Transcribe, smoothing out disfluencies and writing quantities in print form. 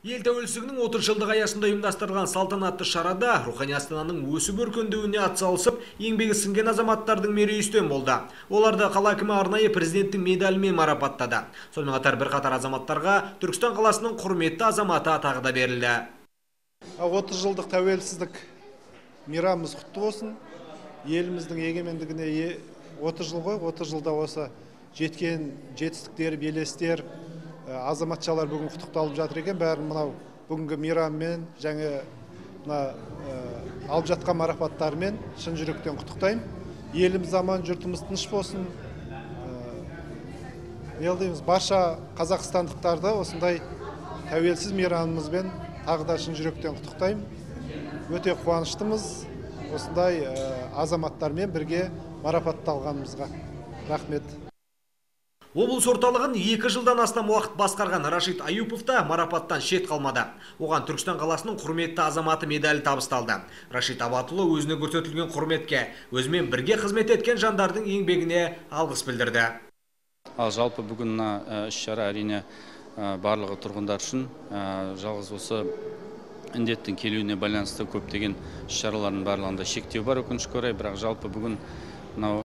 Ел тәуелсіздігінің 30 жылдығы аясында ұйымдастырылған салтанатты шарада рухани астананың өсіп өркендеуіне атсалысып, еңбегі сіңген азаматтардың мерейі үстем болды. Оларды қала әкімі арнайы президенттің медалімен марапаттады. Сонымен қатар бірқатар азаматтарға Түркістан қаласының құрметті азаматы атағы да берілді. 30 жылдық тәуелсіздік мейрамымыз құтты болсын. Еліміздің егемендігіне 30 жыл ғой, 30 жылда осы жеткен жетістіктер, белестер, азаматшалар бүгін құттықталып жатыр екен. Бәрін мынау бүгінгі мейраммен және алып жатқан марапаттармен шын жүректен құттықтаймын. Еліміз аман, жұртымыз тыныш болсын. Барша қазақстандықтарды осындай тәуелсіз мейрамымызбен тағы да шын жүректен құттықтаймын. Өте қуаныштымыз осындай азаматтармен бірге марапатталғанымызға. Рахмет. Облыс орталығын 2 жылдан астам уақыт басқарған Рашид Аюпов та марапаттан шет қалмады. Оған Түркістан қаласының құрметті азаматы медалі табысталды. Рашид Абатұлы өзіне көрсетілген құрметке өзімен бірге қызмет еткен жандардың еңбегіне алғыс білдірді. Ал жалпы бүгін іс-шара әрине барлығы тұрғындар үшін жалғыз осы індеттің келуіне байланысты көптеген іс-шаралардың барлығында шектеу бар, өкінішке орай, бірақ жалпы бүгін